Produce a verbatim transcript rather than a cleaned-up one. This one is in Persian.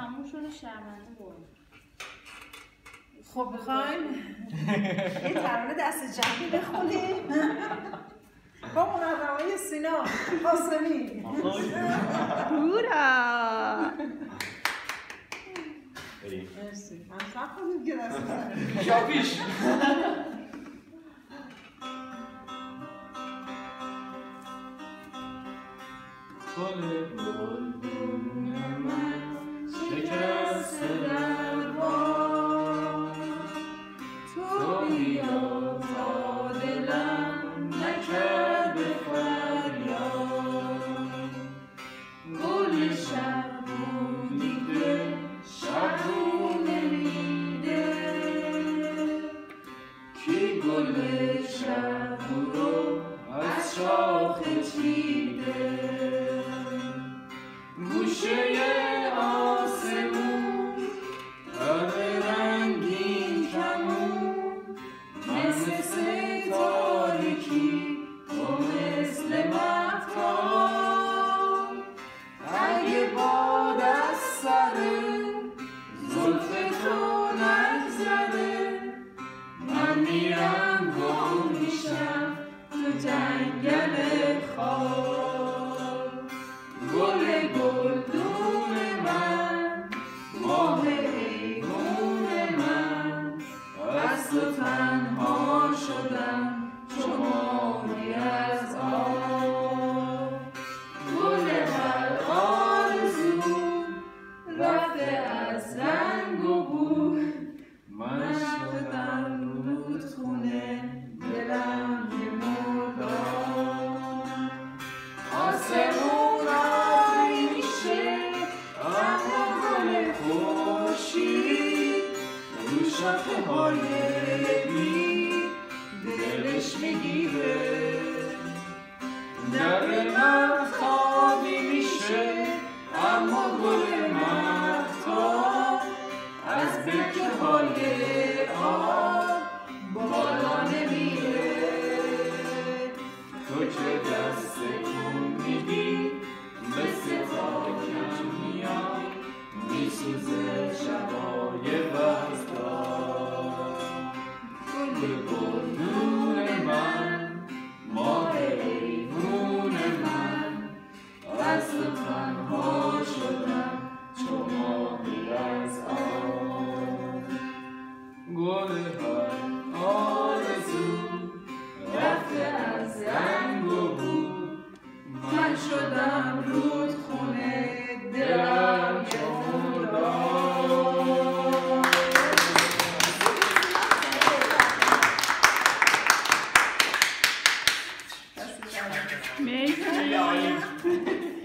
تموم شده شرمنده بود. خب بخوایم یه ترانه دست جمعی بخونیم با مقدمه‌های سینا آسمی. هورا مرسی. من شب خودیم که دست بزنیم شاپیش گلدون من شکسته در باد، تو بیا تا دلم نکرده فریاد. گل شب بودی که شب رو نمیده، کی گل شب رو از شاخه چیده. گوشه آسمون همه رنگین کمون، مثل تاریکی تو مثل مهتاب. اگه باد از سر زلف تو نگذره، من میرم گم میشم تو جنگل خواب. گل گلدون من، ماه ایوون من، از تو تنها شدم چو ماهی از آب. گل هر آرزو رفته از رنگ و بو، من شدم رودخونه دلم یه مرداب. آسمون شاخه های بی دلش میگیره، در مهتابی میشه اما گل مهتاب از برکه های آب بالا نمیره. تو که دست کن میدی مثل تاریکی میاد، میسوزه شبای وحدت. گل گلدون من، ماه ایوون من، از تو تنها شدم چو ماهی از آب. گل هر آرزو رفته از رنگ و بو، من شدم رودخونه دلم یه مرداب. مرسی.